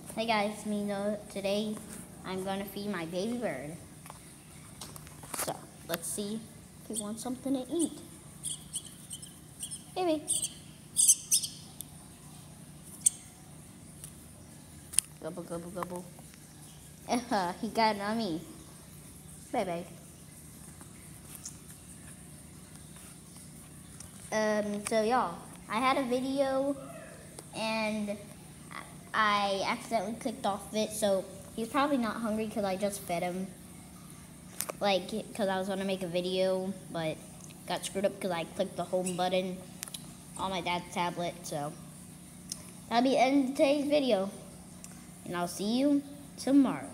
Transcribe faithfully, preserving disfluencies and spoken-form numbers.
Hey guys, me know today I'm gonna feed my baby bird. So let's see if he wants something to eat. Baby. Gobble gobble gobble. Uh, he got it on me. Bye bye. Um, so y'all, I had a video and I accidentally clicked off it, so he's probably not hungry because I just fed him. Like, because I was going to make a video, but got screwed up because I clicked the home button on my dad's tablet. So that'll be the end of today's video, and I'll see you tomorrow.